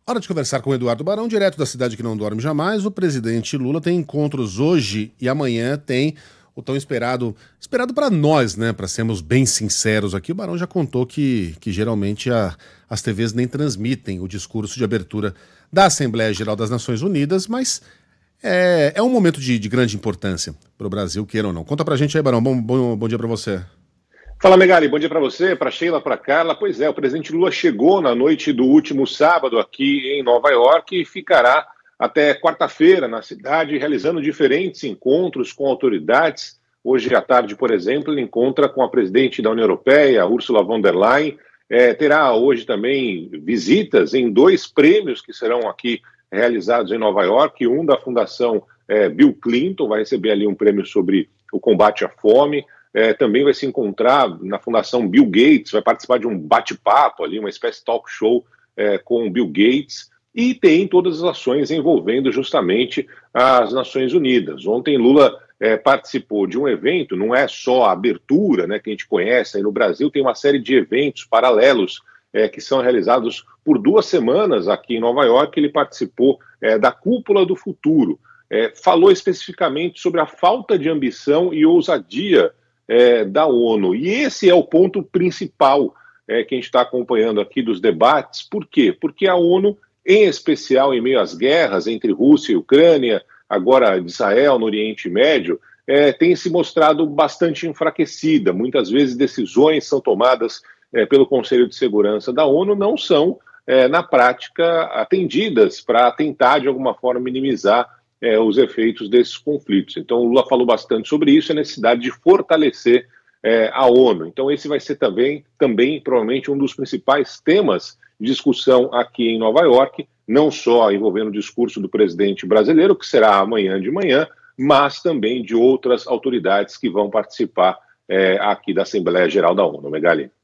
Hora de conversar com o Eduardo Barão, direto da cidade que não dorme jamais. O presidente Lula tem encontros hoje e amanhã tem o tão esperado para nós, né? Para sermos bem sinceros aqui. O Barão já contou que geralmente as TVs nem transmitem o discurso de abertura da Assembleia Geral das Nações Unidas, mas é um momento de grande importância para o Brasil, queira ou não. Conta pra gente aí, Barão. Bom dia para você. Fala, Megali, bom dia para você, para Sheila, para Carla. Pois é, o presidente Lula chegou na noite do último sábado aqui em Nova York e ficará até quarta-feira na cidade, realizando diferentes encontros com autoridades. Hoje à tarde, por exemplo, ele encontra com a presidente da União Europeia, Ursula von der Leyen. Terá hoje também visitas em 2 prêmios que serão aqui realizados em Nova York. Um da Fundação Bill Clinton, vai receber ali um prêmio sobre o combate à fome. Também vai se encontrar na Fundação Bill Gates, vai participar de um bate-papo ali, uma espécie de talk show com Bill Gates, e tem todas as ações envolvendo justamente as Nações Unidas. Ontem Lula participou de um evento, não é só a abertura, né, que a gente conhece aí no Brasil, tem uma série de eventos paralelos que são realizados por 2 semanas aqui em Nova York. Ele participou da Cúpula do Futuro, falou especificamente sobre a falta de ambição e ousadia da ONU. E esse é o ponto principal que a gente está acompanhando aqui dos debates. Por quê? Porque a ONU, em especial em meio às guerras entre Rússia e Ucrânia, agora de Israel no Oriente Médio, tem se mostrado bastante enfraquecida. Muitas vezes decisões são tomadas pelo Conselho de Segurança da ONU, não são, na prática, atendidas para tentar, de alguma forma, minimizar os efeitos desses conflitos. Então, o Lula falou bastante sobre isso, a necessidade de fortalecer a ONU. Então, esse vai ser também, provavelmente, um dos principais temas de discussão aqui em Nova York, não só envolvendo o discurso do presidente brasileiro, que será amanhã de manhã, mas também de outras autoridades que vão participar aqui da Assembleia Geral da ONU. Megali.